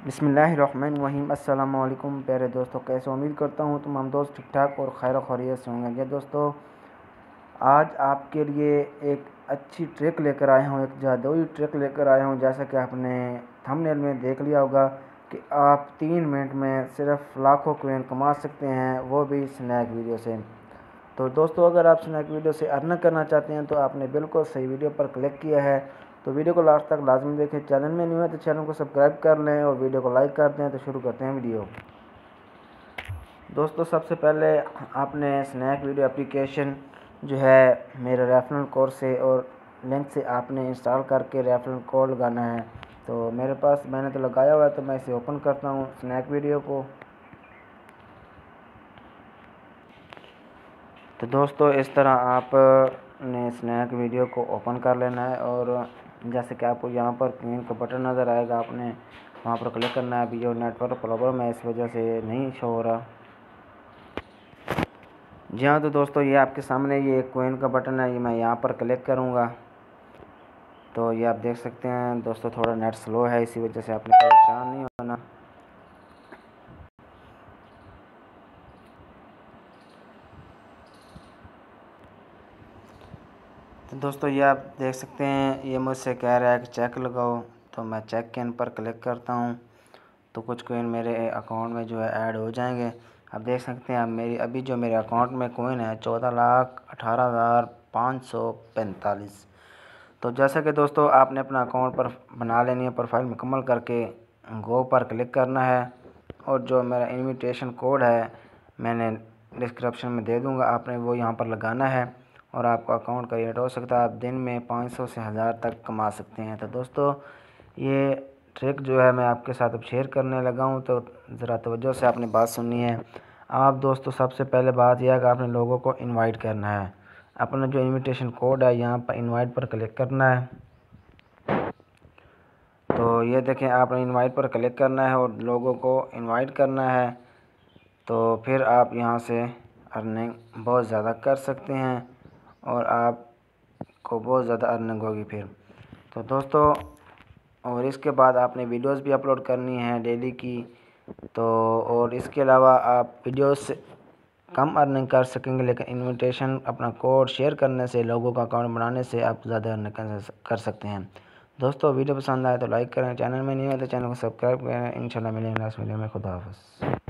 बिस्मिल्लाहिर्रहमानिर्रहीम। अस्सलाम वालेकुम प्यारे दोस्तों, कैसे उम्मीद करता हूँ तुम हम दोस्त ठीक ठाक और खैर खैरियत से होंगे। ये दोस्तों, आज आपके लिए एक अच्छी ट्रिक लेकर आया हूँ, एक जादुई ट्रिक लेकर आया हूँ। जैसा कि आपने थंबनेल में देख लिया होगा कि आप 3 मिनट में सिर्फ लाखों कॉइन कमा सकते हैं, वो भी स्नैक वीडियो से। तो दोस्तों, अगर आप स्नैक वीडियो से अर्न करना चाहते हैं तो आपने बिल्कुल सही वीडियो पर क्लिक किया है। तो वीडियो को लास्ट तक लाजमी देखें। चैनल में न्यू है तो चैनल को सब्सक्राइब कर लें और वीडियो को लाइक कर दें। तो शुरू करते हैं वीडियो। दोस्तों, सबसे पहले आपने स्नैक वीडियो एप्लीकेशन जो है मेरे रेफरल कोड से और लिंक से आपने इंस्टॉल करके रेफरल कोड लगाना है। तो मेरे पास मैंने तो लगाया हुआ है, तो मैं इसे ओपन करता हूँ स्नैक वीडियो को। तो दोस्तों, इस तरह आपने स्नैक वीडियो को ओपन कर लेना है और जैसे कि आपको यहाँ पर क्लीन का बटन नज़र आएगा, आपने वहाँ पर क्लिक करना है। अभी जो नेटवर्क प्रॉब्लम है इस वजह से नहीं शो हो रहा। जी हाँ, तो दोस्तों ये आपके सामने ये कॉइन का बटन है, ये मैं यहाँ पर क्लिक करूँगा। तो ये आप देख सकते हैं दोस्तों, थोड़ा नेट स्लो है, इसी वजह से आपने परेशान नहीं होना। तो दोस्तों, ये आप देख सकते हैं, ये मुझसे कह रहा है कि चेक लगाओ। तो मैं चेक के इन पर क्लिक करता हूँ तो कुछ कॉइन मेरे अकाउंट में जो है ऐड हो जाएंगे। आप देख सकते हैं, अब मेरी अभी जो मेरे अकाउंट में कॉइन है 14,18,545। तो जैसा कि दोस्तों, आपने अपना अकाउंट पर बना लेनी है, प्रोफाइल मुकम्मल करके गो पर क्लिक करना है। और जो मेरा इनविटेशन कोड है मैंने डिस्क्रिप्शन में दे दूँगा, आपने वो यहाँ पर लगाना है और आपका अकाउंट क्रिएट हो सकता है। आप दिन में 500 से 1000 तक कमा सकते हैं। तो दोस्तों, ये ट्रिक जो है मैं आपके साथ अब शेयर करने लगा हूँ, तो ज़रा तवज्जो से आपने बात सुननी है। आप दोस्तों, सबसे पहले बात यह है कि आपने लोगों को इनवाइट करना है। अपना जो इनविटेशन कोड है यहाँ पर इनवाइट पर क्लिक करना है। तो ये देखें, आपने इनवाइट पर क्लिक करना है और लोगों को इनवाइट करना है। तो फिर आप यहाँ से अर्निंग बहुत ज़्यादा कर सकते हैं और आपको बहुत ज़्यादा अर्निंग होगी फिर। तो दोस्तों, और इसके बाद आपने वीडियोस भी अपलोड करनी है डेली की। तो और इसके अलावा आप वीडियोस से कम अर्निंग कर सकेंगे, लेकिन इनविटेशन अपना कोड शेयर करने से, लोगों का अकाउंट बनाने से आप ज़्यादा अर्निंग कर सकते हैं। दोस्तों, वीडियो पसंद आए तो लाइक करें, चैनल में नहीं है तो चैनल को सब्सक्राइब करें। इंशाल्लाह मिलेंगे नेक्स्ट वीडियो में। खुदा हाफ़िज़।